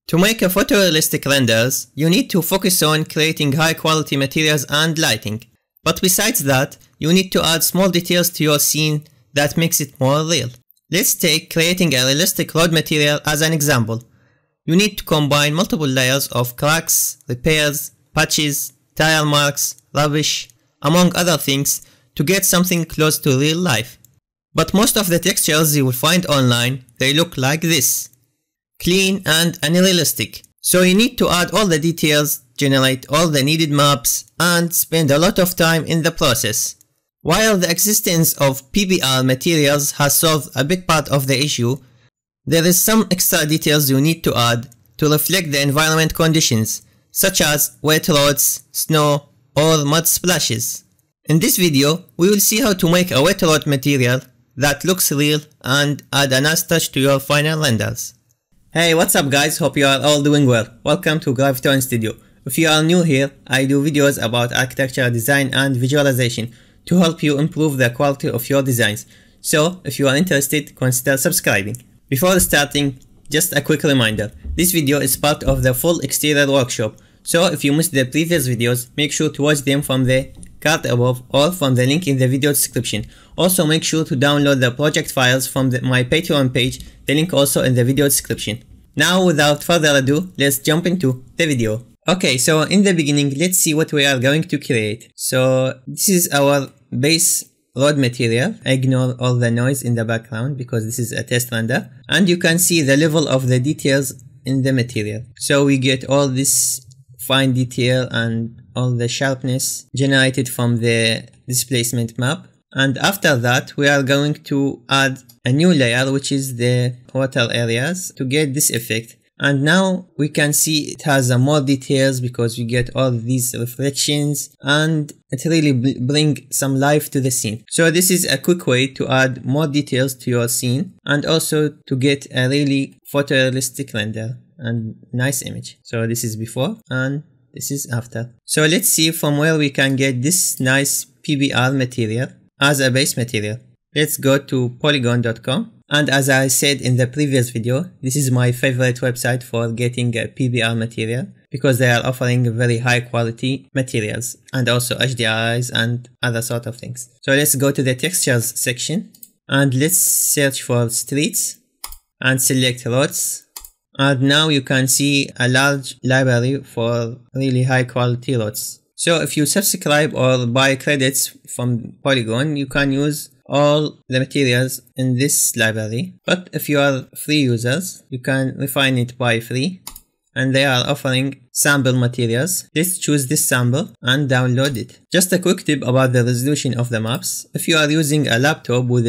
To make a photorealistic renders, you need to focus on creating high quality materials and lighting. But besides that, you need to add small details to your scene that makes it more real. Let's take creating a realistic road material as an example. You need to combine multiple layers of cracks, repairs, patches, tire marks, rubbish, among other things to get something close to real life. But most of the textures you will find online, they look like this. Clean and unrealistic. So you need to add all the details, generate all the needed maps, and spend a lot of time in the process. While the existence of PBR materials has solved a big part of the issue, there is some extra details you need to add to reflect the environment conditions, such as wet roads, snow, or mud splashes. In this video, we will see how to make a wet road material that looks real and add a nice touch to your final renders. Hey, what's up guys, hope you are all doing well. Welcome to Graviton Studio. If you are new here, I do videos about architecture, design and visualization to help you improve the quality of your designs. So, if you are interested, consider subscribing. Before starting, just a quick reminder, this video is part of the full exterior workshop. So if you missed the previous videos, make sure to watch them from the card above or from the link in the video description. Also make sure to download the project files from my Patreon page, the link also in the video description. Now without further ado, let's jump into the video. Okay, so in the beginning, let's see what we are going to create. So this is our base road material. Ignore all the noise in the background because this is a test render. And you can see the level of the details in the material. So we get all this fine detail and all the sharpness generated from the displacement map. And after that, we are going to add a new layer, which is the water areas, to get this effect. And now we can see it has more details because we get all these reflections and it really brings some life to the scene. So this is a quick way to add more details to your scene and also to get a really photorealistic render and nice image. So this is before and this is after. So let's see from where we can get this nice PBR material as a base material. Let's go to polygon.com. And as I said in the previous video, this is my favorite website for getting a PBR material because they are offering very high quality materials and also HDRIs and other sort of things. So let's go to the textures section and let's search for streets and select roads. And now you can see a large library for really high quality roads. So if you subscribe or buy credits from Polygon, you can use all the materials in this library. But if you are free users, you can refine it by free. And they are offering sample materials. Let's choose this sample and download it. Just a quick tip about the resolution of the maps. If you are using a laptop with a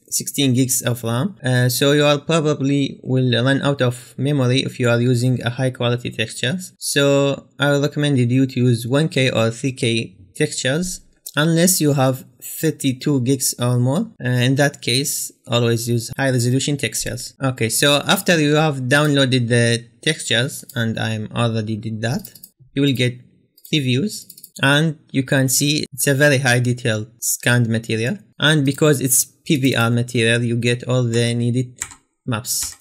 16 gigs of RAM, so you probably will run out of memory if you are using a high quality textures. So I will recommend you to use 1K or 3K textures unless you have 32 gigs or more. In that case, always use high resolution textures. Okay, so after you have downloaded the textures, and I already did that, you will get previews and you can see it's a very high detailed scanned material. And because it's PBR material, you get all the needed maps.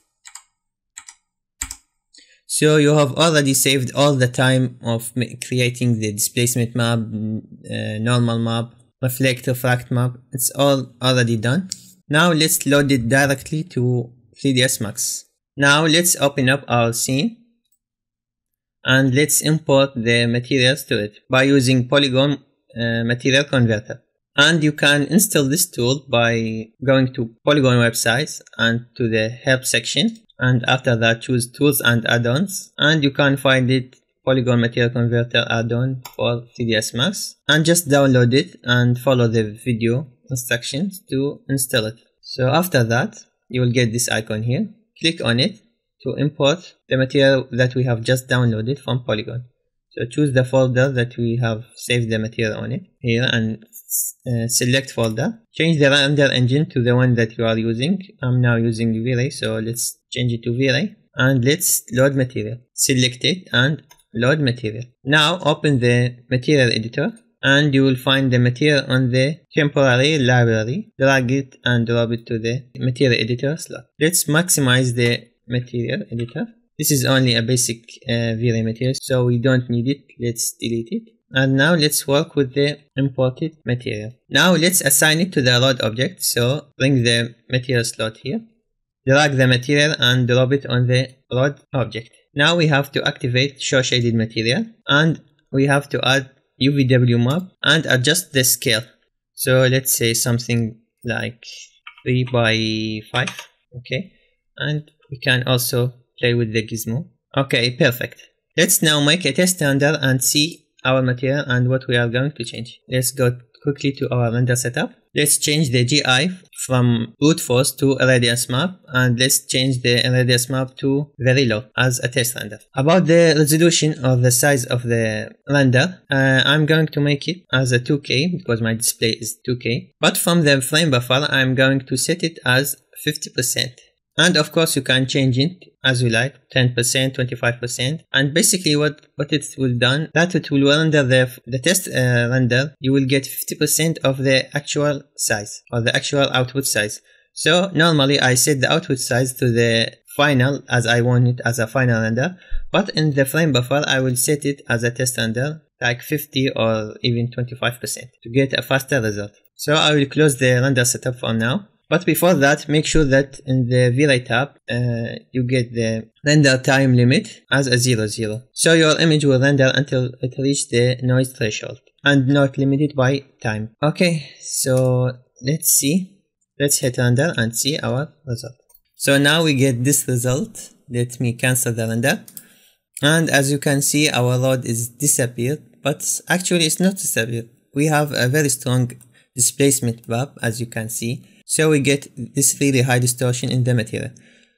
So you have already saved all the time of creating the displacement map, normal map, reflect, refract map. It's all already done. Now let's load it directly to 3ds Max. Now let's open up our scene and let's import the materials to it by using Polygon Material Converter. And you can install this tool by going to Polygon websites and to the help section. And after that, choose tools and add-ons, and you can find it Polygon Material Converter add-on for 3ds Max, and just download it and follow the video instructions to install it. So after that, you will get this icon here. Click on it to import the material that we have just downloaded from Polygon. So choose the folder that we have saved the material on it here and select folder. Change the render engine to the one that you are using. I'm now using V-Ray, so let's change it to V-Ray and let's load material. Select it and load material. Now open the material editor and you will find the material on the temporary library. Drag it and drop it to the material editor slot. Let's maximize the material editor. This is only a basic V-Ray material, so we don't need it. Let's delete it. And now let's work with the imported material. Now let's assign it to the load object. So bring the material slot here, drag the material and drop it on the load object. Now we have to activate show shaded material, and we have to add UVW map and adjust the scale. So let's say something like 3 by 5. Okay, and we can also play with the gizmo. Okay, perfect. Let's now make a test render and see our material and what we are going to change. Let's go quickly to our render setup. Let's change the GI from brute force to radius map, and let's change the radius map to very low as a test render. About the resolution or the size of the render, I'm going to make it as a 2K because my display is 2K, but from the frame buffer I'm going to set it as 50%. And of course you can change it as you like, 10%, 25%. And basically what it will done, that it will render the test render, you will get 50% of the actual size or the actual output size. So normally I set the output size to the final as I want it as a final render, but in the frame buffer I will set it as a test render like 50 or even 25% to get a faster result. So I will close the render setup for now. But before that, make sure that in the V-Ray tab, you get the render time limit as a 00. So your image will render until it reaches the noise threshold and not limited by time. Okay, so let's see. Let's hit render and see our result. So now we get this result. Let me cancel the render. And as you can see, our load is disappeared, but actually it's not disappeared. We have a very strong displacement map, as you can see. So we get this really high distortion in the material.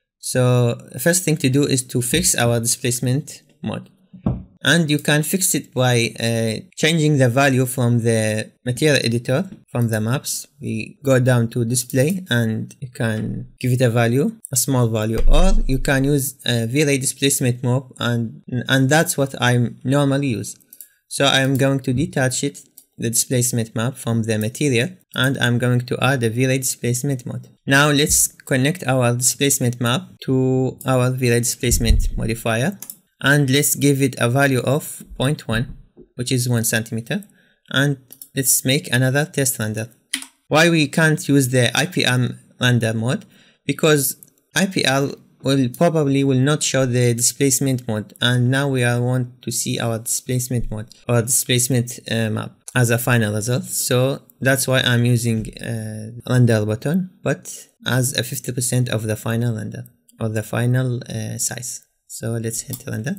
So the first thing to do is to fix our displacement mode. And you can fix it by changing the value from the material editor, from the maps. We go down to display and you can give it a value, a small value, or you can use a V-Ray displacement map, and that's what I normally use. So I'm going to detach it, the displacement map, from the material, and I'm going to add a V-Ray displacement mode. Now let's connect our displacement map to our V-Ray displacement modifier, and let's give it a value of 0.1, which is 1 centimeter, and let's make another test render. Why we can't use the IPR render mode? Because IPR probably will not show the displacement mode, and now we want to see our displacement mode or displacement map as a final result. So that's why I'm using render button, but as a 50% of the final render or the final size. So let's hit render.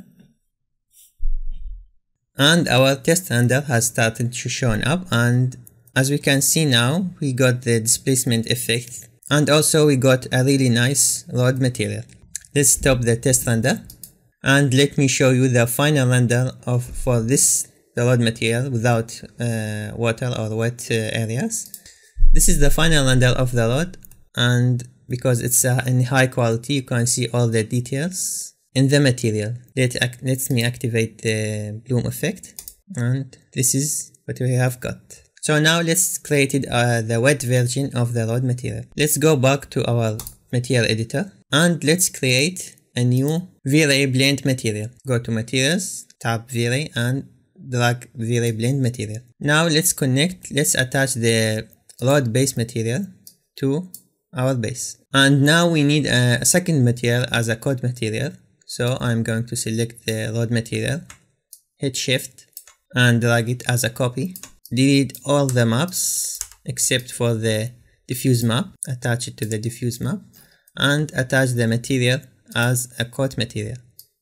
And our test render has started to show up, and as we can see now, we got the displacement effect, and also we got a really nice load material. Let's stop the test render and let me show you the final render for this the load material without water or wet areas. This is the final render of the load, and because it's in high quality, you can see all the details in the material. Let me activate the bloom effect, and this is what we have got. So now let's create the wet version of the load material. Let's go back to our material editor and let's create a new V-Ray blend material. Go to materials, tap V-Ray and drag V-Ray blend material. Now let's attach the load base material to our base. And now we need a second material as a code material. So I'm going to select the load material, hit shift and drag it as a copy. Delete all the maps except for the diffuse map, attach it to the diffuse map and attach the material as a code material.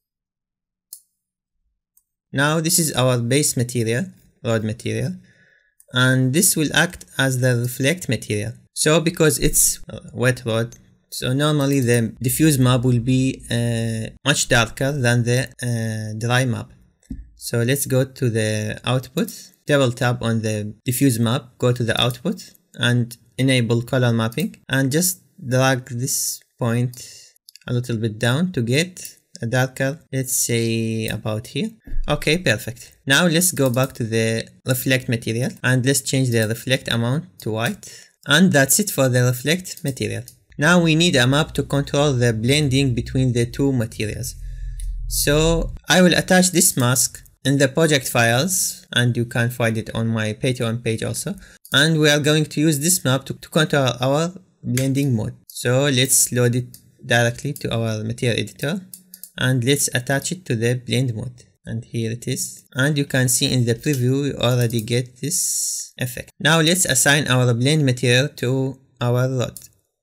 Now this is our base material, load material, and this will act as the reflect material. So because it's wet load, so normally the diffuse map will be much darker than the dry map. So let's go to the output, double tap on the diffuse map, go to the output and enable color mapping and just drag this point a little bit down to get a darker, let's say about here. Okay, perfect. Now let's go back to the reflect material and let's change the reflect amount to white. And that's it for the reflect material. Now we need a map to control the blending between the two materials. So I will attach this mask in the project files, and you can find it on my Patreon page also. And we are going to use this map to control our blending mode. So let's load it directly to our material editor and let's attach it to the blend mode. And here it is. And you can see in the preview we already get this effect. Now let's assign our blend material to our rod.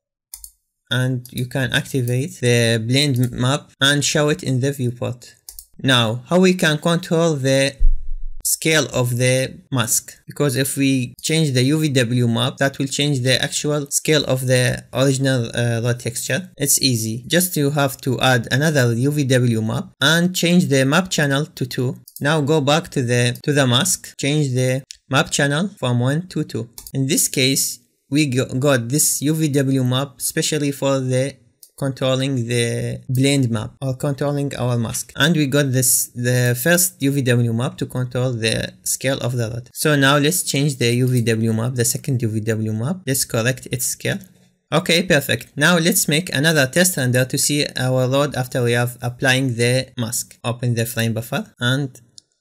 And you can activate the blend map and show it in the viewport. Now, how we can control the scale of the mask, because if we change the UVW map, that will change the actual scale of the original raw texture. It's easy, just you have to add another UVW map and change the map channel to 2. Now go back to the mask, change the map channel from 1 to 2. In this case, we got this UVW map especially for the controlling the blend map or controlling our mask, and we got the first UVW map to control the scale of the rod. So now let's change the UVW map, the second UVW map. Let's correct its scale. Okay, perfect. Now let's make another test render to see our rod after we have applying the mask. Open the frame buffer and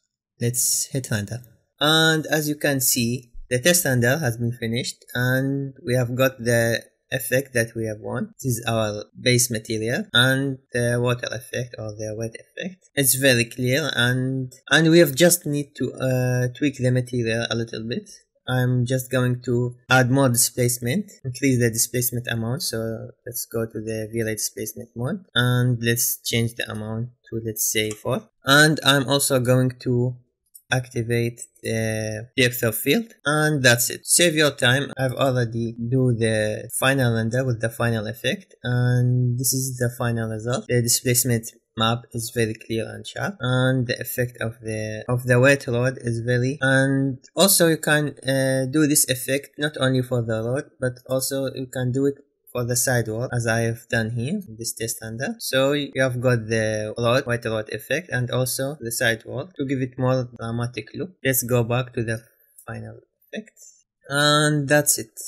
let's hit render. And as you can see, the test render has been finished and we have got the effect that we have want. This is our base material and the water effect or the wet effect. It's very clear and we have just need to tweak the material a little bit. I'm just going to add more displacement, increase the displacement amount. So let's go to the V-Ray displacement mode and let's change the amount to, let's say, 4. And I'm also going to activate the depth of field, and that's it. Save your time. I've already do the final render with the final effect, and this is the final result. The displacement map is very clear and sharp, and the effect of the wet rod is very, and also you can do this effect not only for the rod, but also you can do it for the sidewall, as I have done here in this test render. So you have got the white rod effect and also the sidewall to give it more dramatic look. Let's go back to the final effect, and that's it.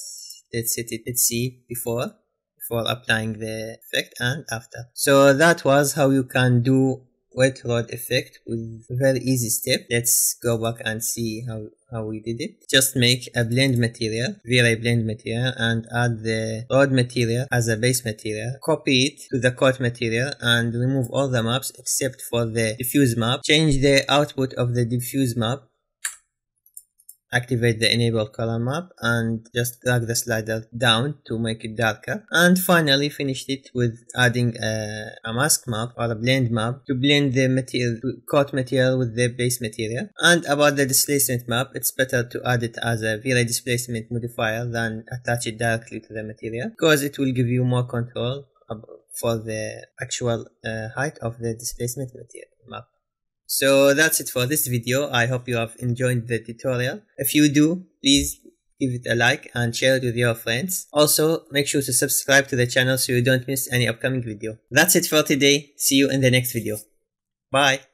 Let's see before applying the effect and after. So that was how you can do wet rod effect with a very easy step. Let's go back and see how we did it. Just make a blend material, V-Ray blend material, and add the rod material as a base material. Copy it to the coat material and remove all the maps except for the diffuse map. Change the output of the diffuse map. Activate the enable color map and just drag the slider down to make it darker. And finally finished it with adding a mask map or a blend map to blend the material, coat material with the base material. And about the displacement map, it's better to add it as a V-Ray displacement modifier than attach it directly to the material, because it will give you more control for the actual height of the displacement material map. So that's it for this video. I hope you have enjoyed the tutorial. If you do, please give it a like and share it with your friends. Also, make sure to subscribe to the channel so you don't miss any upcoming video. That's it for today. See you in the next video. Bye.